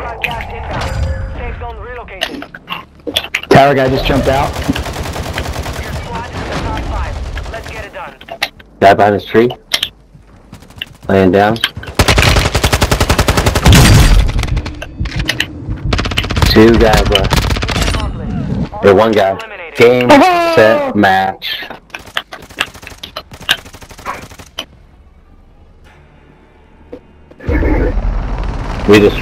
got gas inbound. Safe zone relocating. Tower guy just jumped out. Your squad is in the top 5. Let's get it done. Guy behind this tree. Laying down. Two guys left. Or one guy. Game, set, match. We just